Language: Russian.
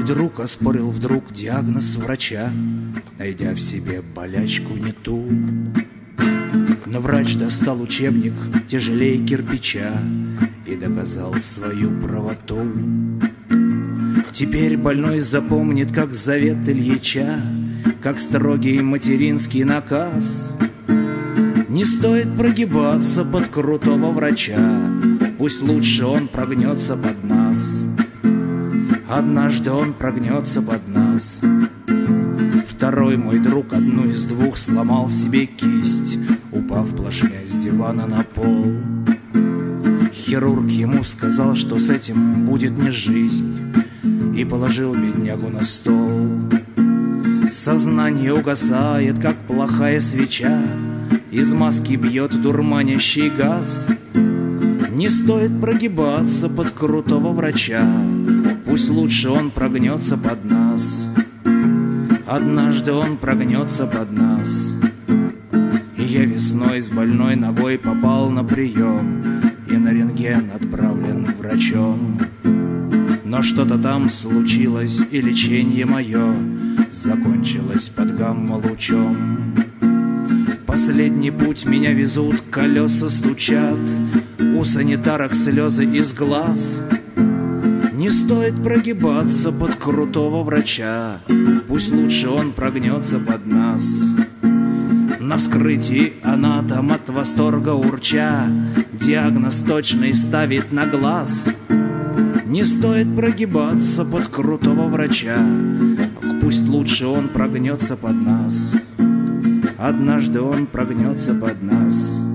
друг оспорил вдруг диагноз врача, найдя в себе болячку не ту. Но врач достал учебник тяжелее кирпича и доказал свою правоту. Теперь больной запомнит, как завет Ильича, как строгий материнский наказ. Не стоит прогибаться под крутого врача, пусть лучше он прогнется под нас. Однажды он прогнется под нас. Второй мой друг одну из двух сломал себе кисть, упав плашмя с дивана на пол. Хирург ему сказал, что с этим будет не жизнь, и положил беднягу на стол. Сознание угасает, как плохая свеча, из маски бьет дурманящий газ. Не стоит прогибаться под крутого врача, пусть лучше он прогнется под нас. Однажды он прогнется под нас. И я весной с больной ногой попал на прием и на рентген отправлен врачом. Но что-то там случилось, и лечение мое закончилось под гамма-лучом. Последний путь меня везут, колеса стучат, у санитарок слезы из глаз. Не стоит прогибаться под крутого врача, пусть лучше он прогнется под нас. На вскрытии анатом от восторга урча диагноз точный ставит на глаз. Не стоит прогибаться под крутого врача, пусть лучше он прогнется под нас. Однажды он прогнется под нас.